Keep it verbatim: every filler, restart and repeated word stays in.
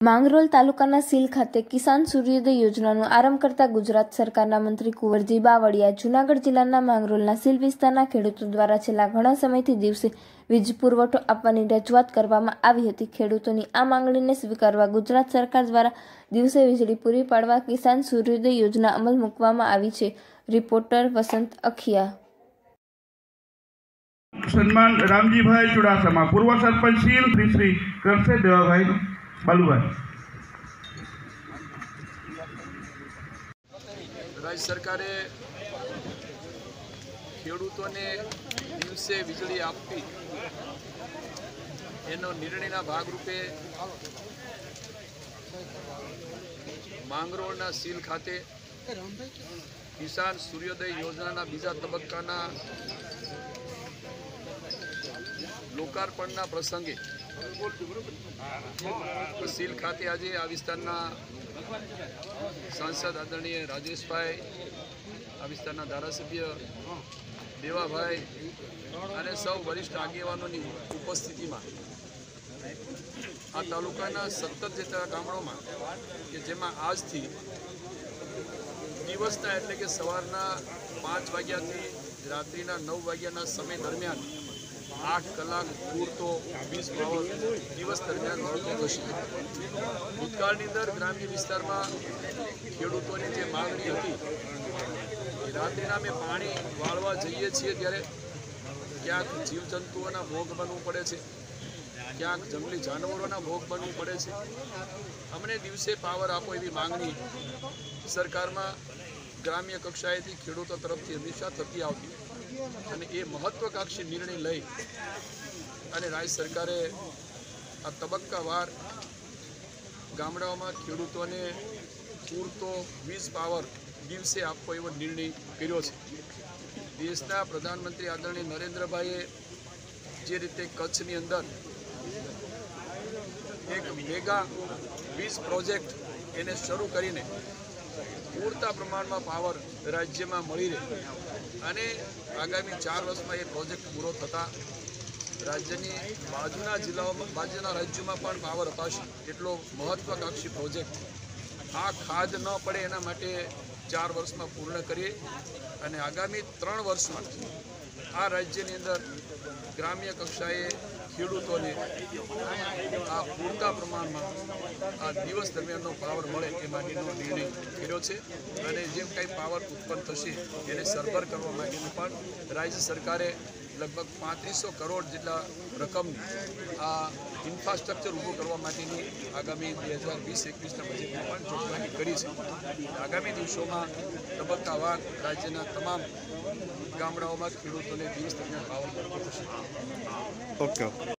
માંગરોળ તાલુકાના સીલ ખાતે કિસાન સૂર્યોદય યોજનાનો આરંભ કરતા ગુજરાત સરકારના મંત્રી કુંવરજી બાવળિયા જૂનાગઢ જિલ્લાના માંગરોળના સીલ વિસ્તારના ખેડૂતો દ્વારા છેલ્લા ઘણા સમયથી દિવસે વીજ પુરવઠો આપવાની રજૂઆત કરવામાં આવી હતી। ખેડૂતોની આ માંગણીને સ્વીકારવા ગુજરાત સરકાર દ્વારા દિવસે વીજળી પૂરી પાડવા કિસાન સૂર્યોદય યોજના અમલ મૂકવામાં આવી છે। રિપોર્ટર વસંત અખિયા। સન્માન રામજીભાઈ ચુડાસમા, પૂર્વ સરપંચ સીલ શ્રી કરશે દેવાભાઈ બાલુભાઈ। राज्य सरकारे खेडूतोने दिवसे वीजળી આપવી એનો નિર્ણયના ભાગરૂપે માંગરોળના સીલ ખાતે કિસાન સૂર્યોદય યોજનાના બીજા તબક્કાના લોકાર્પણના પ્રસંગે સીલ ખાતે આજે આ વિસ્તારના सांसद आदरणीय राजेश भाई, आ विस्तारना धारासभ्य देवाभाई अने सौ वरिष्ठ आगेवानोनी उपस्थितिमां आ तालुकाना सत्तर जेटला गामडोमां के जेमां आजथी दिवसना एटले के सवाરના पांच वाग्याथी रात्रिना नौ वाग्याना समय दरमियान आठ कलाक पूरतो वीज पावर दिवस दरमियान મળતો થશે। ભૂતકાળની અંદર ગ્રામ્ય વિસ્તારમાં ખેડૂતોની જે માગણી હતી એ રાત્રિના અમે પાણી વાળવા જઈએ છીએ ત્યારે ક્યાંક જીવજંતુઓના ભોગ બનવું પડે છે, ક્યાંક જંગલી જાનવરોના ભોગ બનવું પડે છે। અમને દિવસે પાવર આપો એવી માગણી સરકારમાં ગ્રામ્ય કક્ષાએથી ખેડૂતો તરફથી હંમેશા થતી આવતી અને એ મહત્વકાંક્ષી નિર્ણય લઈ અને રાજ્ય સરકારે આ તબક્કાવાર ગામડાઓમાં ખેડૂતોને પૂરતો વીજ પાવર દિવસે આપવો એવો નિર્ણય કર્યો છે। દેશના પ્રધાનમંત્રી આદરણીય નરેન્દ્રભાઈએ જે રીતે કચ્છની અંદર એક મેગા વીજ પ્રોજેક્ટ એને શરૂ કરીને પૂરતા પ્રમાણમાં પાવર રાજ્યમાં મળી રહે અને આગામી ચાર વર્ષમાં એ પ્રોજેક્ટ પૂરો થતાં રાજ્યની બાજુના જિલ્લાઓમાં બાજુના રાજ્યોમાં પણ પાવર અપાશે એટલો મહત્વાકાંક્ષી પ્રોજેક્ટ આ ખાદ ન પડે એના માટે ચાર વર્ષમાં પૂર્ણ કરીએ અને આગામી ત્રણ વર્ષમાં આ રાજ્યની અંદર ગ્રામ્ય કક્ષાએ ખેડૂતોને આ પૂરતા પ્રમાણમાં આ દિવસ દરમિયાનનો પાવર મળે એ માટેનો નિર્ણય કર્યો છે અને જેમ કંઈ પાવર ઉત્પન્ન થશે એને સરભર કરવા માટેનું પણ રાજ્ય સરકારે લગભગ પાંત્રીસો કરોડ જેટલા રકમની આ ઇન્ફ્રાસ્ટ્રક્ચર ઊભું કરવા માટેની આગામી બે હજાર વીસ એકવીસના બજેટમાં પણ જોગવાઈ કરી છે। આગામી દિવસોમાં તબક્કાવાર રાજ્યના તમામ ગામડાઓમાં ખેડૂતોને દિવસ દરમિયાન પાવર મળતો થશે। ઓકે।